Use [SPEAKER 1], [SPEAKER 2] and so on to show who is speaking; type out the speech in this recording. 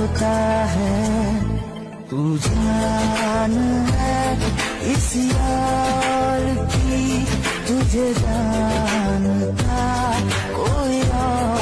[SPEAKER 1] होता है। तू जान है किसी और की, तुझे जानता कोई और